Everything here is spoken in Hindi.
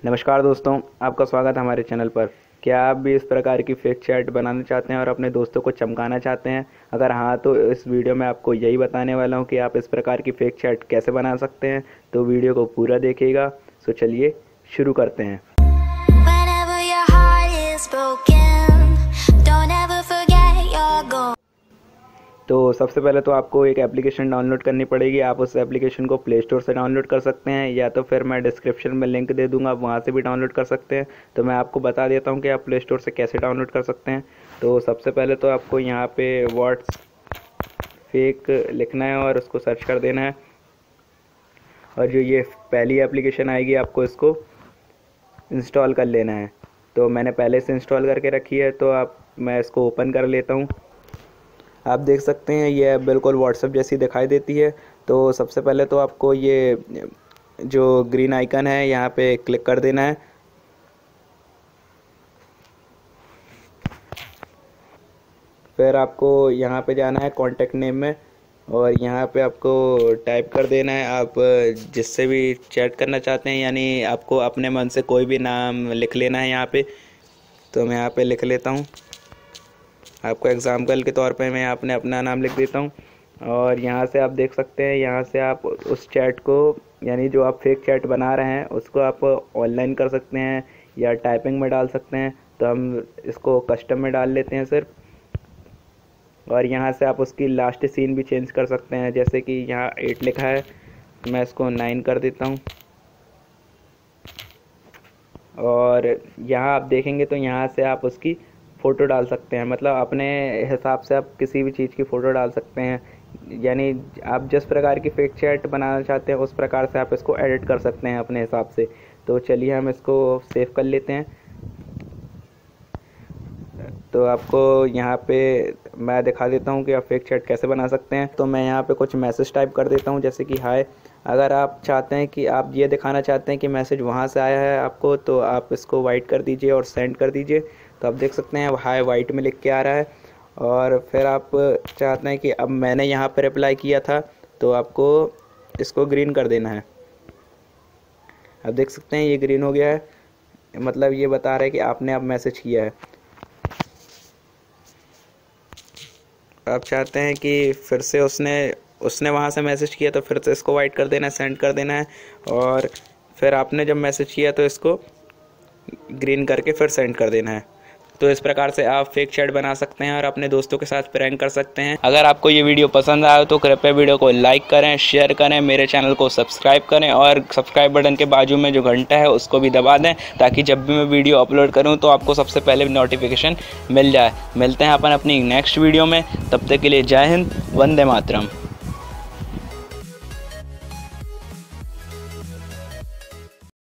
नमस्कार दोस्तों, आपका स्वागत है हमारे चैनल पर। क्या आप भी इस प्रकार की फेक चैट बनाना चाहते हैं और अपने दोस्तों को चमकाना चाहते हैं? अगर हाँ, तो इस वीडियो में आपको यही बताने वाला हूं कि आप इस प्रकार की फेक चैट कैसे बना सकते हैं। तो वीडियो को पूरा देखिएगा। सो चलिए शुरू करते हैं। Whenever your heart is broken, don't ever forget your goal. तो सबसे पहले तो आपको एक एप्लीकेशन डाउनलोड करनी पड़ेगी। आप उस एप्लीकेशन को प्ले स्टोर से डाउनलोड कर सकते हैं, या तो फिर मैं डिस्क्रिप्शन में लिंक दे दूंगा, वहाँ से भी डाउनलोड कर सकते हैं। तो मैं आपको बता देता हूँ कि आप प्ले स्टोर से कैसे डाउनलोड कर सकते हैं। तो सबसे पहले तो आपको यहाँ पे व्हाट्स फेक लिखना है और उसको सर्च कर देना है। और जो ये पहली एप्लीकेशन आएगी, आपको इसको इंस्टॉल कर लेना है। तो मैंने पहले से इंस्टॉल करके रखी है, तो मैं इसको ओपन कर लेता हूँ। आप देख सकते हैं ये बिल्कुल व्हाट्सएप जैसी दिखाई देती है। तो सबसे पहले तो आपको ये जो ग्रीन आइकन है यहाँ पे क्लिक कर देना है। फिर आपको यहाँ पे जाना है कॉन्टैक्ट नेम में, और यहाँ पे आपको टाइप कर देना है आप जिससे भी चैट करना चाहते हैं, यानी आपको अपने मन से कोई भी नाम लिख लेना है यहाँ पे। तो मैं यहाँ पे लिख लेता हूँ, आपको एग्जाम्पल के तौर पे मैं अपने अपना नाम लिख देता हूँ। और यहाँ से आप देख सकते हैं, यहाँ से आप उस चैट को, यानी जो आप फेक चैट बना रहे हैं उसको आप ऑनलाइन कर सकते हैं या टाइपिंग में डाल सकते हैं। तो हम इसको कस्टम में डाल लेते हैं सिर्फ। और यहाँ से आप उसकी लास्ट सीन भी चेंज कर सकते हैं, जैसे कि यहाँ 8 लिखा है, मैं इसको 9 कर देता हूँ। और यहाँ आप देखेंगे तो यहाँ से आप उसकी फ़ोटो डाल सकते हैं, मतलब अपने हिसाब से आप किसी भी चीज़ की फ़ोटो डाल सकते हैं। यानी आप जिस प्रकार की फेक चैट बनाना चाहते हैं उस प्रकार से आप इसको एडिट कर सकते हैं अपने हिसाब से। तो चलिए हम इसको सेव कर लेते हैं। तो आपको यहाँ पे मैं दिखा देता हूँ कि आप फेक चैट कैसे बना सकते हैं। तो मैं यहाँ पे कुछ मैसेज टाइप कर देता हूँ, जैसे कि हाय। अगर आप चाहते हैं कि आप ये दिखाना चाहते हैं कि मैसेज वहाँ से आया है आपको, तो आप इसको वाइट कर दीजिए और सेंड कर दीजिए। तो आप देख सकते हैं हाय वाइट में लिख के आ रहा है। और फिर आप चाहते हैं कि अब मैंने यहाँ पर रिप्लाई किया था, तो आपको इसको ग्रीन कर देना है। आप देख सकते हैं ये ग्रीन हो गया है, मतलब ये बता रहा है कि आपने अब मैसेज किया है। आप चाहते हैं कि फिर से उसने वहाँ से मैसेज किया, तो फिर से इसको वाइट कर देना है, सेंड कर देना है। और फिर आपने जब मैसेज किया तो इसको ग्रीन करके फिर सेंड कर देना है। तो इस प्रकार से आप फेक चैट बना सकते हैं और अपने दोस्तों के साथ प्रैंक कर सकते हैं। अगर आपको ये वीडियो पसंद आया तो कृपया वीडियो को लाइक करें, शेयर करें, मेरे चैनल को सब्सक्राइब करें, और सब्सक्राइब बटन के बाजू में जो घंटा है उसको भी दबा दें, ताकि जब भी मैं वीडियो अपलोड करूं तो आपको सबसे पहले नोटिफिकेशन मिल जाए। मिलते हैं अपन अपनी नेक्स्ट वीडियो में, तब तक के लिए जय हिंद, वंदे मातरम।